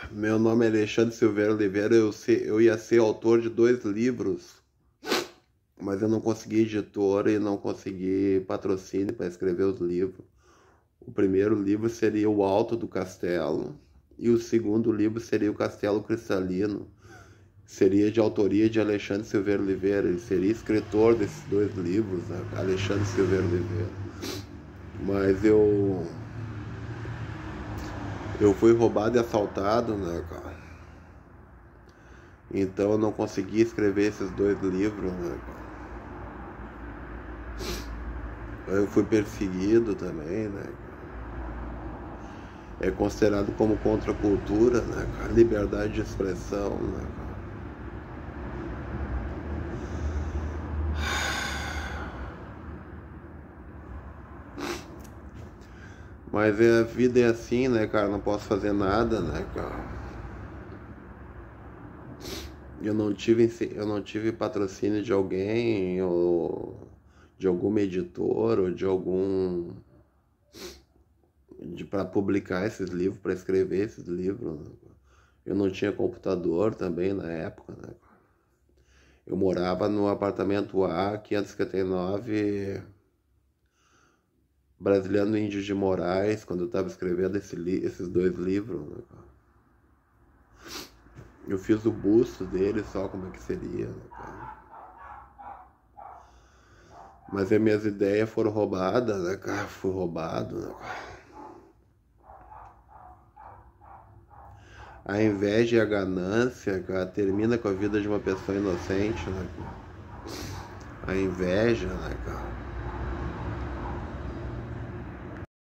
Meu nome é Alexandre Silveira Oliveira, eu ia ser autor de 2 livros, mas eu não consegui editora e não consegui patrocínio para escrever os livros. O primeiro livro seria O Alto do Castelo e o segundo livro seria O Castelo Cristalino. Seria de autoria de Alexandre Silveira Oliveira, ele seria escritor desses 2 livros, né? Alexandre Silveira Oliveira. Mas eu fui roubado e assaltado, né, cara? Então eu não consegui escrever esses 2 livros, né, cara? Eu fui perseguido também, né? É considerado como contracultura, né, cara? Liberdade de expressão, né, cara? Mas a vida é assim, né, cara? Não posso fazer nada, né, cara? Eu não tive patrocínio de alguém, ou de alguma editora, ou de algum para publicar esses livros, para escrever esses livros, né? Eu não tinha computador também na época, né? Eu morava no apartamento A, 559, Brasiliano Índio de Moraes, quando eu estava escrevendo esses 2 livros, né? Eu fiz o busto dele só, como é que seria, né, cara? Mas as minhas ideias foram roubadas, né, cara? Fui roubado, né, cara? A inveja e a ganância, cara, termina com a vida de uma pessoa inocente, né, cara? A inveja, né, cara?